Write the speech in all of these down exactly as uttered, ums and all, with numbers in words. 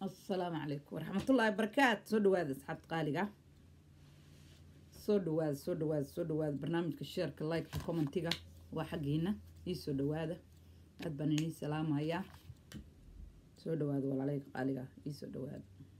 السلام عليكم ورحمة الله وبركاته. سو دوااد أصحاب قالقة سو دوااد سو دوااد سو دوااد برنامج الشير كلايك كومنتيجا وحقينا يسو دوااد أتبنيني سلام هيا سو دوااد ولا عليك قالقة يسو دوااد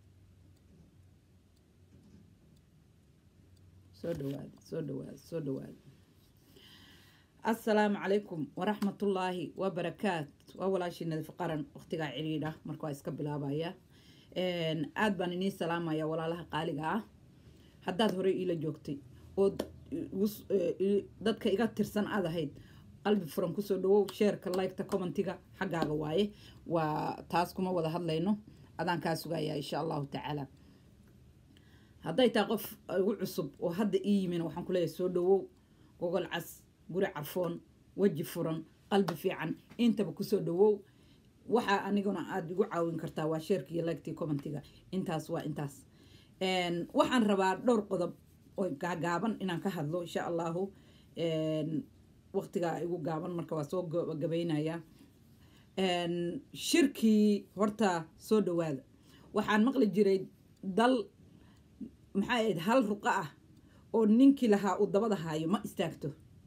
سو دوااد سو دوااد سو دوااد السلام عليكم ورحمة الله وبركاته. وأول شيء ندي فقرا اختقاء عريضة مركوا يسكب لابايا إن أد بني سلام يا ولا لها قالقة حداد هري إلى جوكتي ود وس ضدك إيجاد ترسن هذا هيد قلب فرنكوسو دو شير كلايك تكومنتيجا حاجة جوايه وتاسكم وده هذلينه أذان كاسو جاية إن شاء الله تعالى. هذا يتقف عصب وهذا إيمن وحن كله يسودو جوجل عس قرع عرفون وجه فرن قلب في عن أنت بكسو دو waxa aniguna aad igu caawin kartaa waa sheerkii lagtii commentiga intaas waa intaas een waxaan rabaa dhowr qodob oo gaaban inaan ka hadlo insha Allah een waqtiga igu gaaban marka waa soo gabeynaya een shirkii horta soo dhawaada waxaan maqli jiray dal maxay hal ruqa ah oo ninkii lahaa uu dabada haayo ma istaagto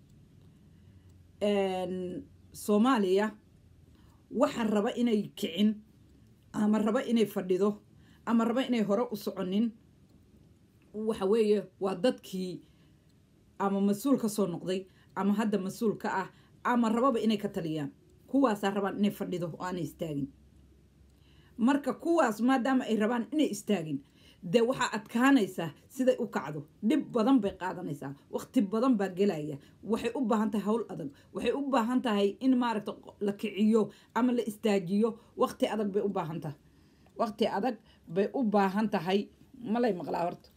een Soomaaliya waxaan raba inay kicin ama raba inay fadhido ama raba inay hore u soconin waxa weeye waa dadkii ama mas'uul ka soo noqday ama hadda mas'uul ka ah ama rababa inay ka taliyaan kuwaas rabaan inay fadhido oo aan istaagin marka kuwaas maadaama ay rabaan inay istaagin de waxa adkaanaysa sida u kacdo dib badan bay qaadanaysaa waqti badan baa gelaya waxay u baahan tahay hawl adag waxay u baahan tahay in maaragta la kiciyo ama la istaajiyo waqti adag bay u baahan tahay waqti adag bay u baahan tahay malay maqlaa horta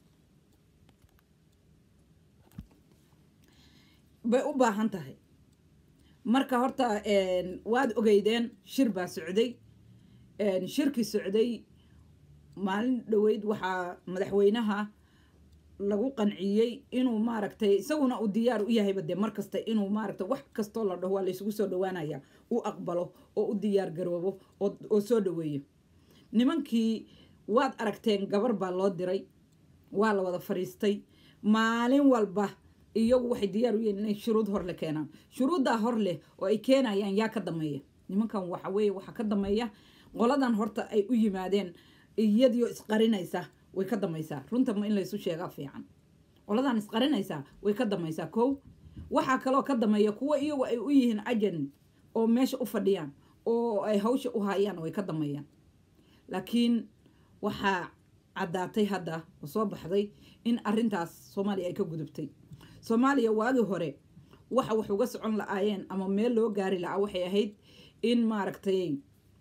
bay u baahan tahay marka horta een waad ogeydeen shir baa socday een shirki socday maalin dhaweyd waxaa madaxweynaha lagu qanciyay inuu maaragtay isaguna u diyaar u yahay bade markasta inuu maaragtay wax kasto la dhaho la isugu soo dhawaanaya uu aqbalo oo u diyaar garoobo oo soo dhaweeyo nimankii waad aragteen gabar baa loo diray waa la wada fariistay maalin walba iyagu waxay diyaar u yihiin inay shuruud hor le keenaan shuruudda hor leh oo ay keenayaan yaa ka dameeya nimankan waxa weeye waxa ka dameeya qoladan horta ay u yimaadeen iyadoo isqarinaysa way ka damaysaa runta ma in la isu sheegaa fiican qoladan isqarinaysa way ka damaysaa kow waxa kale oo ka dameeya kuwa iyagu ay u yihiin ajan oo meesha u fadhiyaan oo ay hawsha u hayaan way ka dameeyaan laakiin waxa cadaatay hadda oo soo baxday in arintaas Soomaaliya ay ka gudubtay Soomaaliya waagi hore waxa wax uga socon laayeen ama meel loo gaari laa waxay ahayd in maaragtay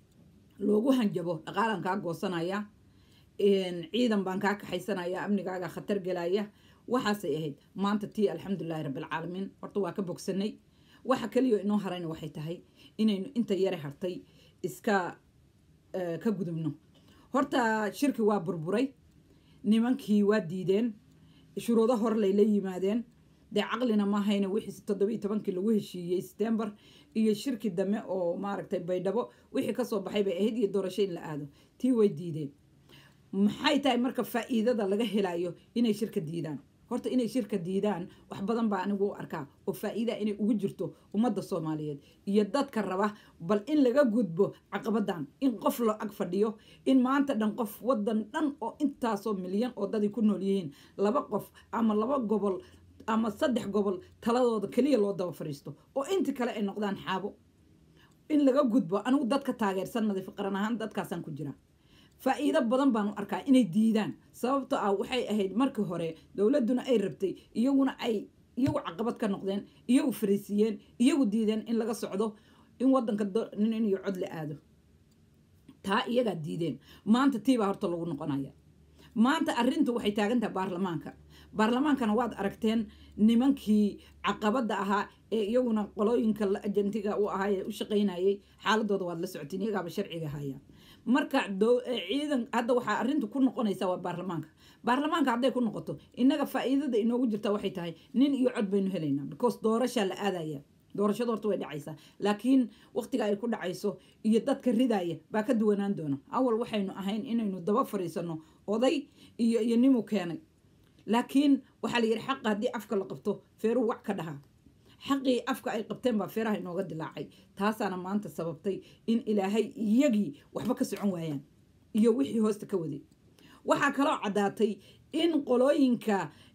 loogu hanjabo dhaqaalan ka goosanaya in ciidan baan ka kaxaysanaya amnigaaga khatar galaya waxaas ay ahayd maanta tii alxamdulillaah rabbil caalamiin horta waa ka bogsanay waxa kaliya inoo harayna waxay tahay inaynu inta yare hartay iska ka gudubno horta shirki waa burburay nimankii waa diideen shuruudo hor lay la yimaadeen de aqlina ma hayna wixii toddoba iyo toban lagu heshiiyay September iyo shirki dame oo maaragtay baydhabo wixii ka soo baxay bay ahayd iyo doorasho in la aado tii way diideen maxay tahay marka faa'iidada laga helayo inay shirka diidaan horta inay shirka diidaan wax badan baa anigu arkaa oo faa'iido inay ugu jirto ummadda Soomaaliyeed iyo dadka raba bal in laga gudbo caqabadan in qof loo ag fadhiyo in maanta dhan qof wadan dhan oo intaas oo milyan oo dad ku nool yihiin laba qof ama laba gobol ama saddex gobol taladooda kaliya loo daba fariisto oo inta kale ay noqdaan xaabo in laga gudbo anigu dadka taageersan nadiif qaran ahaan dadkaasan ku jira faa'iido badan baan u arkaa inay diidaan sababtoo ah waxay ahayd markii hore dawladuna ay rabtay iyaguna ay iyagu caqabad ka noqdeen iyagu fariisiyeen iyagu diideen in laga socdo in wadanka nin iyo cod la aado taa iyaga diideen maanta tiiba horta lagu noqonaya maanta arintu waxay taagan tahay baarlamaanka baarlamaankana waad aragteen nimankii caqabada ahaa ee iyaguna qolooyinka la ajantiga u ahaa ee u shaqeynayay xaaladooda waad la socotiin iyagaaba sharciga haya marka ciidan hadda waxa arintu ku noqonaysa waa baarlamaanka baarlamaanka haday ku noqoto inaga faa'iidada inoogu jirta waxay tahay nin iyo cod baynu helaynaa because doorasho la aadaya doorashada horta way dhacaysaa laakiin waqtiga ay ku dhacayso iyo dadka ridaya baa ka duwanaan doona awal waxaynu ahayn inaynu daba fariisano oday iyo iyo nimu keenay laakiin waxaa la yidhi xaqa haddii afka la qabto feeruhu wax ka dhahaa xaqii afka ay qabteen baa feeraha inooga dilaacay taasaana maanta sababtay in ilaahay iyagii waxba ka socon waayaan iyo wixii hoosta ka waday waxaa kaloo caddaatay in qolooyinka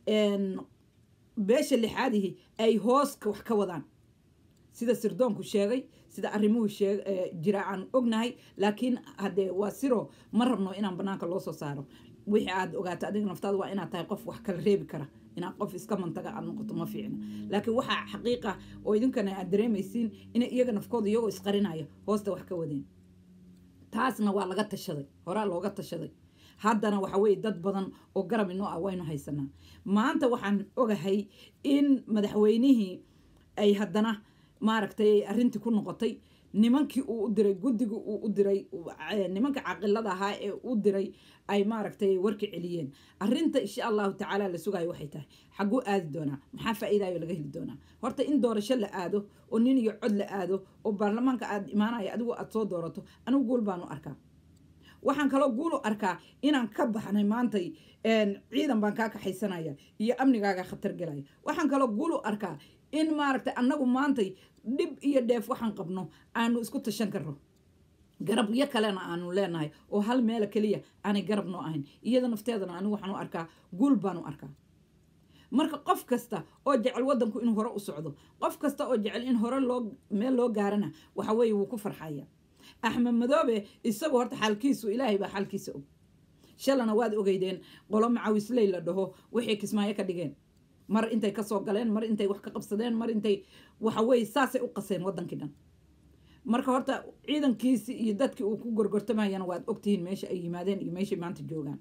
beesha lixaadihi ay hooska wax ka wadaan sida sirdoonku sheegay sida arrimuhu sheeg jira aan ognahay laakiin haddee waa siro ma rabno inaan banaanka loo soo saaro wixii aad ogaato adiga naftaada waa inaad tahay qof wax kala reebi kara inaad qof iska mantaga aad noqoto ma fiicna laakiin waxaa xaqiiqa oo idinkana aad dareemaysiin inay iyaga nafkooda iyagoo isqarinaya hoosta wax ka wadeen taasna waa laga tashaday horaa looga tashaday haddana waxa weeye dad badan oo garab inoo ah waynu haysanaa maanta waxaan ogahay in madaxweynihii ay haddana maaragtay arrintii ku noqotay nimankii uu u diray guddiga uu u diray nimanka caaqilada ahaa ee u diray ay maaragtay warka celiyeen arrinta insha allahu tacaala la sugayo waxay tahay xagguu aadi doonaa maxaa faa'iidaayo laga heli doonaa horta in doorasho la aado oo nin iyo cod la aado oo baarlamaanka aad imaanaya adigu aad soo doorato anigu guul baanu arkaa waxaan kaloo guul u arkaa inaan ka baxnay maantay ciidan baan kaa kaxaysanaya iyo amnigaaga khatar gelaya waxaan kaloo guul u arkaa in maaragtay annagu maantay dhib iyo dheef waxaan qabno aanu isku tashan karno garabyo kalena aanu leenahay oo hal meela keliya aanay garab noo ahayn iyada nafteedana anigu waxaan u arkaa guul baan u arkaa marka qof kasta oo jecel waddanku inuu hore u socdo qof kasta oo jecel in hore loo meel loo gaarana waxa weeye wuu ku farxaya axmed madoobe isagu horta xaalkiisu ilaahay baa xaalkiisa og shalana waad ogeydeen qolo macawisley la dhaho wixii kismaayo ka dhigeen mar intay kasoo galeen mar intay wax ka qabsadeen mar intay waxa weeye saasay u qaseen waddankii dhan marka horta ciidankiisii iyo dadkii uu ku gorgortamayana waad ogtihiin meesha ay yimaadeen iyo meeshay maanta joogaan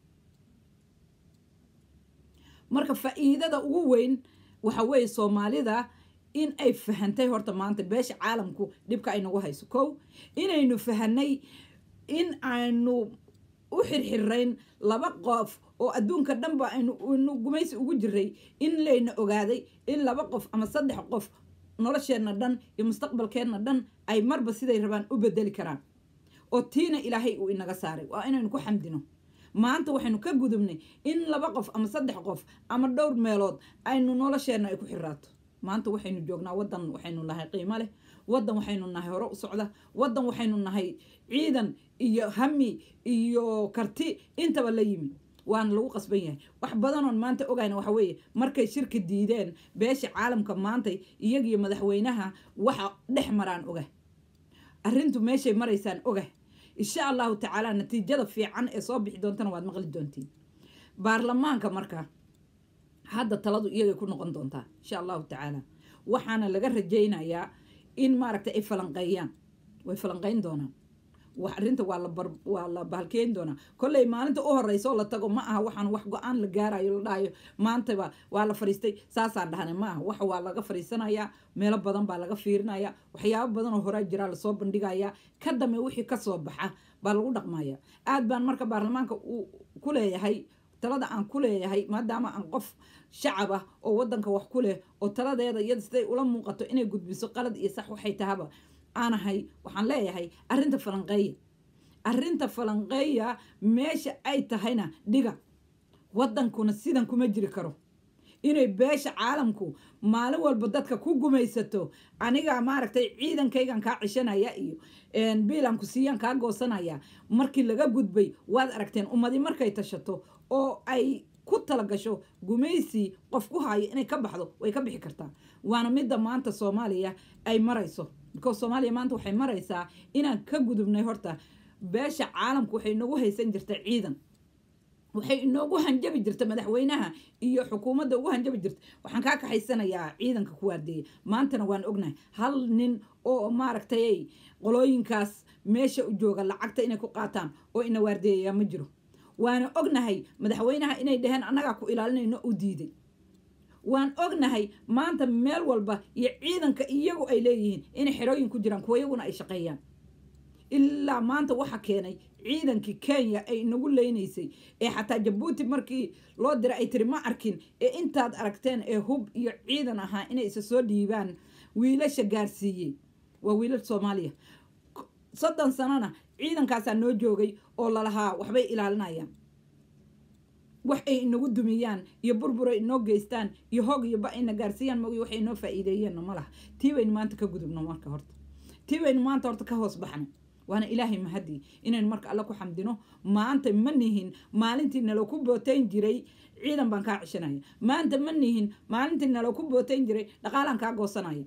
marka faa'iidada ugu weyn waxa weeye soomaalida in ay fahantay horta maanta beesha caalamku dhibka ay nagu hayso kow inaynu fahanay in aynu u xirxirayn laba qof oo adduunka dhanba aynu gumaysi ugu jiray in layna ogaaday in laba qof ama saddex qof nolosheenna dhan iyo mustaqbalkeenna dhan ay marba siday rabaan u bedeli karaan oo tiina ilaahay uu inaga saaray waa inaynu ku xamdino maanta waxaynu ka gudubnay in laba qof ama saddex qof ama dhowr meelood aynu nolosheenna ay ku xiraato maanta waxaynu joognaa waddan waxaynu nahay qiimo leh waddan waxaynu nahay hore u socda waddan waxaynu nahay ciidan iyo hami iyo karti intaba la yimi waana lagu qasban yahay wax badanoon maanta ogayna waxa weeye markay shirka diideen beesha caalamka maantay iyagiyo madaxweynaha waxa dhex maraan oga arrintu meeshay maraysaan oga insha allahu tacaala natiijada fiican ee soo bixi doontana waad maqli doontiin baarlamaanka markaa hadda taladu iyagay ku noqon doontaa insha allahu tacaala waxaana laga rajaynayaa in maaragtay ay falanqeeyaan way falanqeyn doonaan wax arrinta waa la bar waa la bahalkeyn doonaa kolley maalinta u horeysa oo la tago ma aha waxaan wax go-aan la gaarayo la dhahayo maantaba waa la fariistay saasaan dhahnay ma aha waxa waa laga fariisanayaa meelo badan baa laga fiirinayaa waxyaabo badan oo horaa jiraa lasoo bandhigayaa ka dambe wixii kasoo baxa baa lagu dhaqmaya aad baan marka baarlamaanka uu ku leeyahay talada aan ku leeyahay maadaama aan qof shacab ah oo waddanka wax ku leh oo taladeeda iyada siday ula muuqato inay gudbiso qalad iyo sax waxay tahaba aanahay waxaan leeyahay arrinta falanqeeya arrinta falanqeeya meesha ay tahayna dhiga waddankuna sidan kuma jiri karo inay beesha caalamku maalin walba dadka ku gumaysato aniga maaragtay ciidankaygan kaa cishanaya iyo biilanku siiyaan kaa goosanaya markii laga gudbay waad aragteen ummadii markay tashato oo ay ku talagasho gumaysi qof ku hayo inay ka baxdo way ka bixi kartaa waana midda maanta soomaaliya ay marayso because soomaaliya maanta waxay maraysaa inaan ka gudubnay horta beesha caalamku waxay nagu haysan jirta ciidan waxay inoogu hanjabi jirta madaxweynaha iyo xukuumadda ugu hanjabi jirta waxaan kaa kaxaysanayaa ciidanka ku waardeeyay maantana waan ognahay hal nin oo maaragtay qolooyinkaas meesha u jooga lacagta inay ku qaataan oo ina waardeeyayaa ma jiro waana ognahay madaxweynaha inay dhaheen annagaa ku ilaalinayno u diiday waan ognahay maanta meel walba iyo ciidanka iyagu ay leeyihiin inay xerooyin ku jiraan kuwa iyaguna ay shaqeeyaan ilaa maanta waxa keenay ciidankii kenya ay inagu leynaysay ee xataa jabuuti markii loo diray ay tiri ma arkin ee intaad aragteen ee hub iyo ciidan ahaa inay isa soo dhiibaan wiilasha gaarsiiyey waa wiilal Soomaaliya soddon sanana ciidankaasaa noo joogay oo lalahaa waxbay ilaalinayaan wax ay inagu dumiyaan iyo burbura inoo geystaan iyo hoog iyo ba ina gaarsiiyaan moogi waxay inoo faa'iideeyeen ma laha tii baynu maanta ka gudubno marka horta tii baynu maanta horta ka hoos baxno waana ilaahay mahadi inaynu marka alla ku xamdino maanta ma nihin maalintii nalo ku bootayn jiray ciidan baan kaa cishanaya maanta ma nihin maalintii nalo ku bootayn jiray dhaqaalaan kaa goosanaya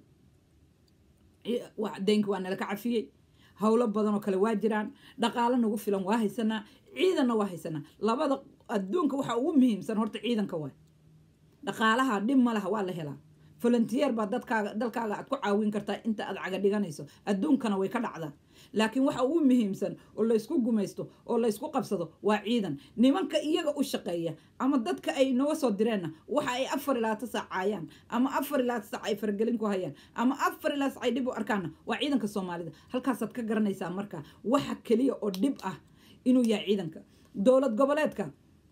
deynka waa nala ka cafiyey howlo badan oo kale waa jiraan dhaqaalo nagu filan waa haysanaa ciidanna waa haysanaa labada adduunka waxa ugu muhiimsan horta ciidanka waay dhaqaalaha dhib ma laha waa la helaa volunteer baa dadkaaga dalkaaga aad ku caawin kartaa inta aad caga dhiganayso adduunkana way ka dhacdaa laakiin waxa ugu muhiimsan oo la isku gumaysto oo la isku qabsado waa ciidan nimanka iyaga u shaqeeya ama dadka ay nooga soo direenna waxa ay afar ilaa ta saacayaan ama afar ilaa ta saac ay fargelin ku hayaan ama afar ilaa saac ay dib u arkaana waa ciidanka Soomaalida halkaasaad ka garanaysaa marka waxa kaliya oo dhib ah inuu yahay ciidanka dowlad goboleedka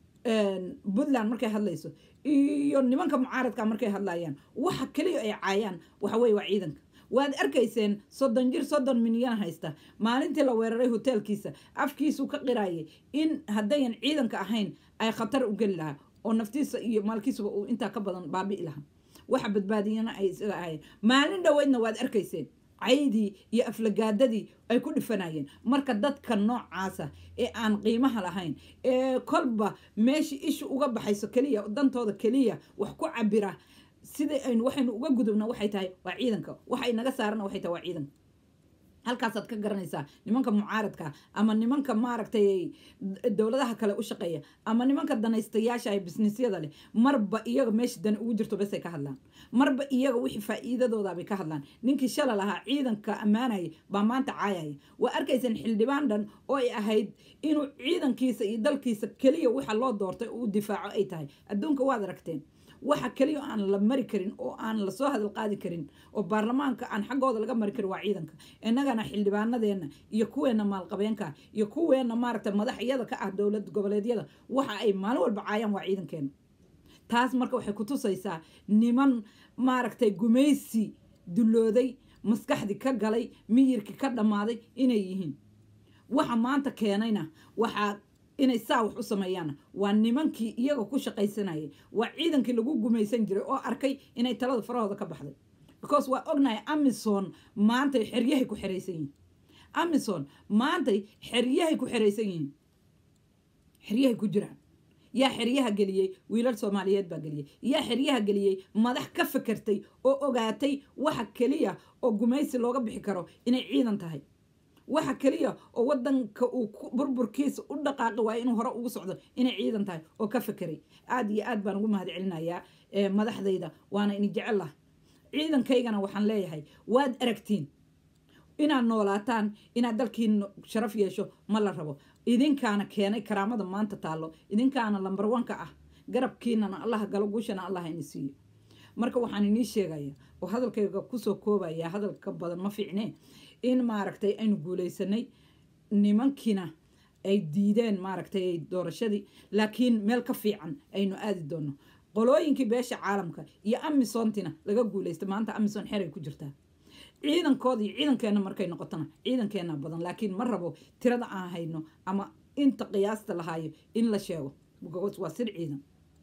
Puntland markay hadlayso iyo nimanka mucaaradka markay hadlayaan waxa kaliya ay caayaan waxa weey waa ciidanka waad arkayseen soddon jir soddon milyan haysta maalintii la weeraray hotelkiisa afkiisu ka qiraayay in haddayan ciidanka ahayn ay khatar u gali lahaa oo naftiisa iyo maalkiisuba uu intaa ka badan baabi'i lahaa waxa badbaadiyana ay isaga ahayn maalin dhaweydna waad arkayseen caydii iyo aflagaadadii ay ku dhifanayeen marka dadka noocaasa ee aan qiimaha lahayn ee kolba meeshii ishu uga baxayso kaliya dantooda kaliya wax ku cabira sida aynu waxaynu uga gudubna waxay tahay waa ciidanka waxay naga saarana waxay tahay waa ciidanka halkaasaad ka garanaysaa nimanka mucaaradka ama nimanka maaragtay dowladaha kale u shaqeeya ama nimanka danaystayaasha ay businessyada leh marba iyaga meesha dan ugu jirto bas ay ka hadlaan marba iyaga wixii faa'iidadooda bay ka hadlaan ninkii shala lahaa ciidanka ammaanaya baa maanta caayaya waa arkaysan xildhibaan dhan oo ay ahayd inuu ciidankiisa iyo dalkiisa kaliya waxa loo doortay uu difaaco ay tahay adduunka waad aragteen waxa kaliya aan la mari karin oo aan la soo hadal qaadi karin oo baarlamaanka aan xaqooda laga mari karin waa ciidanka innagana xildhibaanadeena iyo kuweena maalqabeenka iyo kuweena maaragtay madaxyada ka ah dowlad goboleedyada waxa ay maalin walba caayaan waa ciidankeena taas marka waxay ku tusaysaa niman maaragtay gumaysi dulooday maskaxdi ka galay miyirki ka dhamaaday inay yihiin waxa maanta keenayna waxa inay saa wax u sameeyaan waa nimankii iyaga ku shaqaysanayay waa ciidankii lagu gumaysan jiray oo arkay inay talada farahooda ka baxday because waa ognahay Amazon maanta xeryahay ku xireysan yihiin Amazon maanta xeryahay ku xireysan yihiin xeryahay ku jiraan yaa xeryaha geliyay wiilal Soomaaliyeed baa geliyay yaa xeryaha geliyay madax ka fakartay oo ogaatay waxa kaliya oo gumaysi looga bixi karo inay ciidan tahay waxa kaliya oo wadanka uu burburkiisa u dhaqaaqi waa inuu hore ugu socdo inay ciidan tahay oo ka fakiray aad iyo aad baan ugu mahad celinayaa madaxdayda waana in jecel ah ciidankaygana waxaan leeyahay waad aragtiin inaad noolaataan inaad dalkiin sharaf yeesho ma la rabo idinkaana keenay karaamada maanta taalo idinkaana lambar one ka ah garabkiinana Allah galo guushana Allah in siiyo marka waxaan inii sheegayaa oo hadalkayga ku soo koobaya hadalka badan ma fiicnee in maaragtay aynu guuleysanay nimankina ay diideen maaragtay doorashadii laakiin meel ka fiican aynu aadi doono qolooyinkii beesha caalamka iyo Amazontina laga guuleystay maanta Amazon xeray ku jirtaa ciidankoodii ciidankeena markay noqotana ciidankeena badan laakiin ma rabo tirada aan hayno ama inta qiyaasta lahaayo in la sheego because waa sir ciidan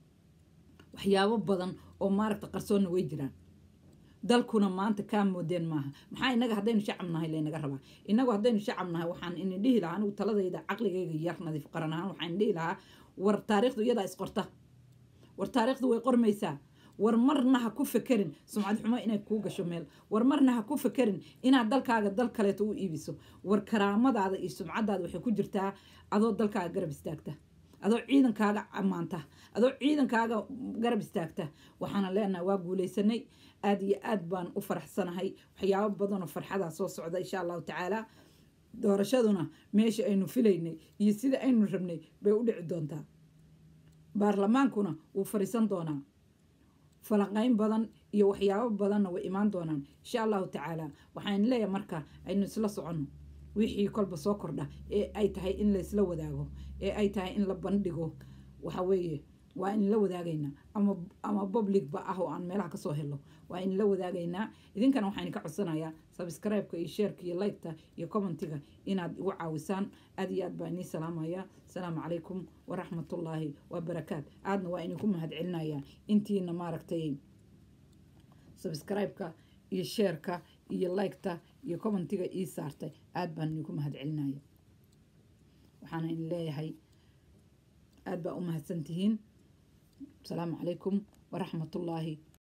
waxyaabo badan oo maaragtay qarsoonna way jiraan dalkuna maanta ka moodeen maaha maxaa inaga hadaynu shacab nahay leenaga rabaa inagu hadaynu shacab nahay waxaan in dhihi lahaa anigu taladayda aqligayga yar nadiif qaran ahaan waxaan dhihi lahaa war taariikhdu iyada isqorta war taariikhdu way qormaysaa war marna ha ku fakerin sumcad xumo inay ku gasho meel war marna ha ku fakerin inaad dalkaaga dal kale u iibiso war karaamadaada iyo sumcadaada waxay ku jirtaa adoo dalkaaga garab istaagta adoo ciidankaaga amaanta adoo ciidankaaga garab istaagta waxaana leenahay waa guuleysanay aad iyo aad baan u faraxsanahay waxyaabo badan oo farxada soo socda insha Allah taala doorashaduna meesha aynu filaynay iyo sida aynu rabnay bay u dhici doontaa baarlamaankuna wuu fariisan doonaa falanqayn badan iyo waxyaabo badanna way imaan doonaan insha Allah taala waxaan leeyahay marka aynu isla socono wixii kolba soo kordha ee ay tahay in la isla wadaago ee ay tahay in la bandhigo waxa weeye waa in la wadaagaynaa ama ama public ba ah oo aan meelaha kasoo helo waa in la wadaagaynaa idinkana waxaan ka codsanayaa subscribe-ka iyo share-ka iyo like-ta iyo commentiga inaad igu caawisaan aad iyo aad baan inii salaamayaa asalaamu calaykum waraxmatullaahi wabarakaat aadna waa idinku mahad celinayaa intiina maaragtay subscribe-ka iyo share-ka iyo like-ta iyo commentiga ii saartay aad baan idinku mahad celinaya waxaana in leeyahay aad baa u mahadsantihiin السلام عليكم ورحمة الله